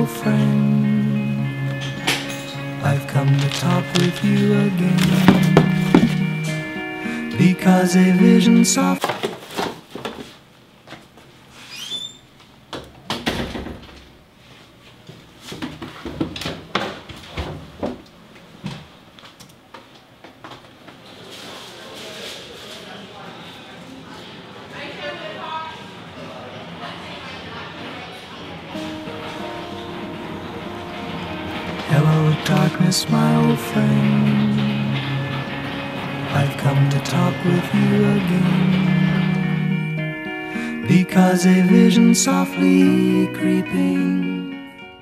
smile, friend. I've come to talk with you again, because a vision soft. Hello, darkness, my old friend. I've come to talk with you again, because a vision softly creeping.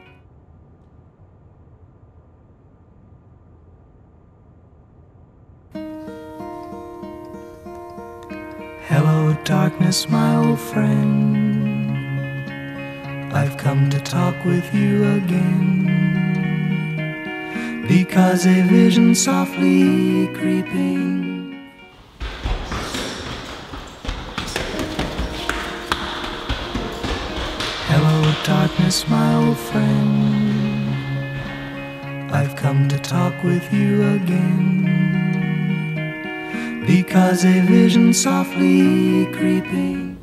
Hello, darkness, my old friend. I've come to talk with you again, because a vision softly creeping. Hello, darkness, my old friend. I've come to talk with you again, because a vision softly creeping.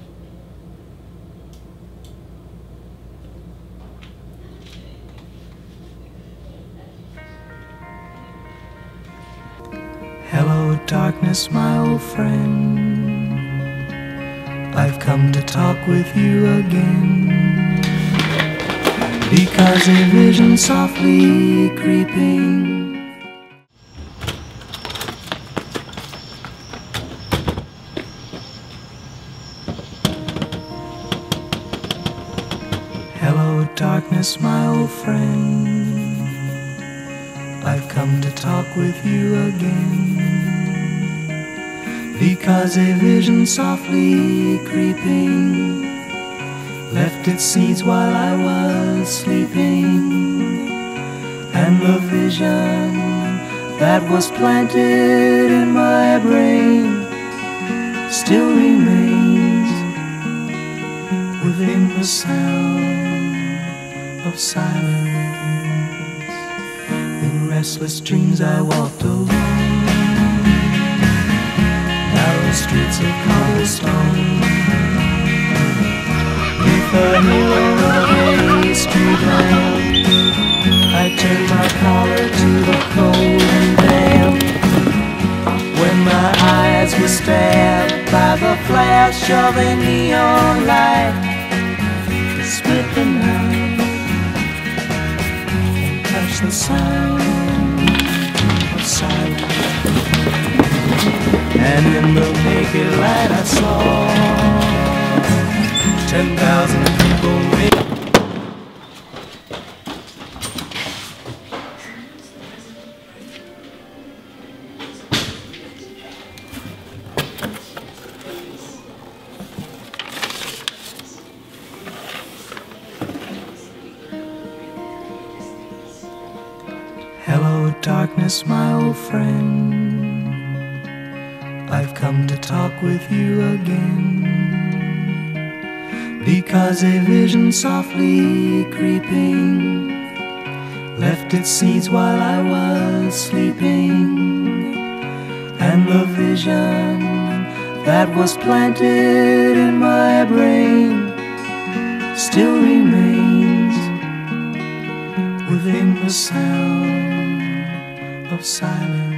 Hello, darkness, my old friend. I've come to talk with you again, because a vision softly creeping. Hello, darkness, my old friend. I've come to talk with you again, because a vision softly creeping left its seeds while I was sleeping, and the vision that was planted in my brain still remains within the sound of silence. In restless dreams I walked alone, narrow streets of cobblestone, neath the halo of a street lamp. I turned my collar to the cold and damp, when my eyes were stabbed by the flash of a neon light that split the night, the sound of silence. And in the naked light I saw 10,000 people waiting. Hello, darkness, my old friend. I've come to talk with you again, because a vision softly creeping left its seeds while I was sleeping, and the vision that was planted in my brain still remains within the sound of silence.